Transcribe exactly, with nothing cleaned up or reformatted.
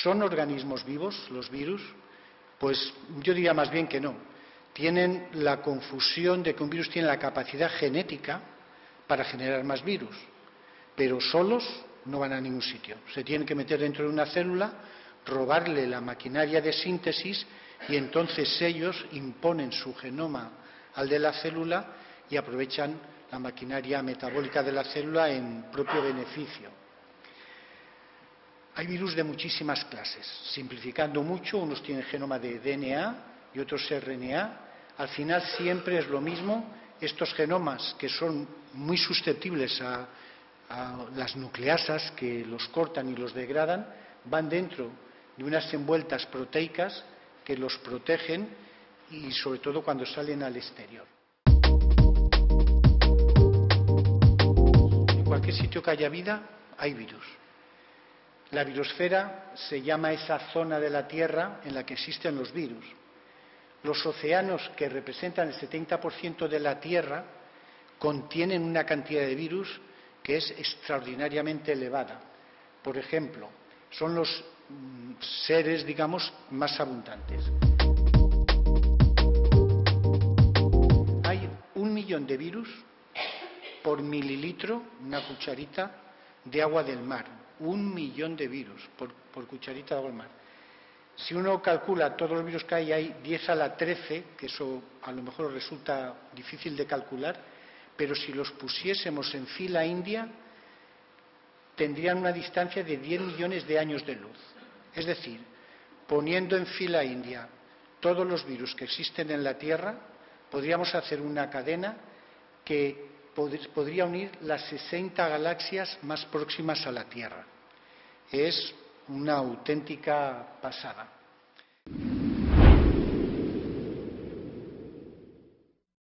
¿Son organismos vivos los virus? Pues yo diría más bien que no. Tienen la confusión de que un virus tiene la capacidad genética para generar más virus, pero solos no van a ningún sitio. Se tienen que meter dentro de una célula, robarle la maquinaria de síntesis y entonces ellos imponen su genoma al de la célula y aprovechan la maquinaria metabólica de la célula en propio beneficio. Hay virus de muchísimas clases. Simplificando mucho, unos tienen genoma de D N A y otros R N A. Al final siempre es lo mismo. Estos genomas, que son muy susceptibles a, a las nucleasas que los cortan y los degradan, van dentro de unas envueltas proteicas que los protegen y sobre todo cuando salen al exterior. En cualquier sitio que haya vida, hay virus. La virosfera se llama esa zona de la Tierra en la que existen los virus. Los océanos, que representan el setenta por ciento de la Tierra, contienen una cantidad de virus que es extraordinariamente elevada. Por ejemplo, son los mm, seres, digamos, más abundantes. Hay un millón de virus por mililitro, una cucharita de agua del mar. Un millón de virus por, por cucharita de agua del mar. Si uno calcula todos los virus que hay, hay diez a la trece, que eso a lo mejor resulta difícil de calcular, pero si los pusiésemos en fila india, tendrían una distancia de diez millones de años de luz. Es decir, poniendo en fila india todos los virus que existen en la Tierra, podríamos hacer una cadena que podría unir las sesenta galaxias más próximas a la Tierra. Es una auténtica pasada.